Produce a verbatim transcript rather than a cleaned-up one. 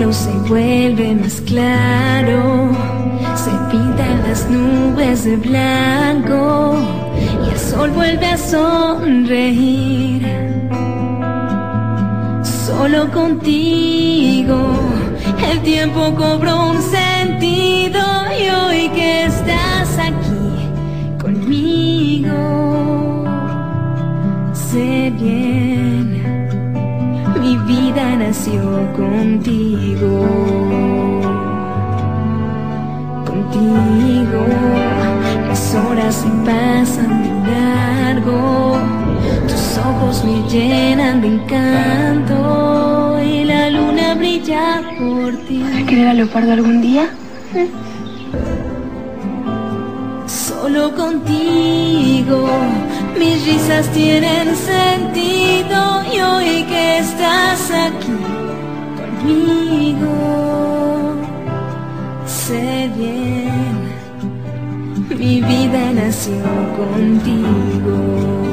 cielo se vuelve más claro, se pintan las nubes de blanco y el sol vuelve a sonreír. Solo contigo el tiempo cobró un sentido, y hoy que estás aquí conmigo, sé bien, mi vida nació contigo. Contigo las horas se pasan de largo, tus ojos me llenan de encanto y la luna brilla por ti. ¿Vas a querer a Leopardo algún día? ¿Eh? Solo contigo mis risas tienen sentido, y hoy que estás aquí conmigo, sé bien, mi vida nació contigo.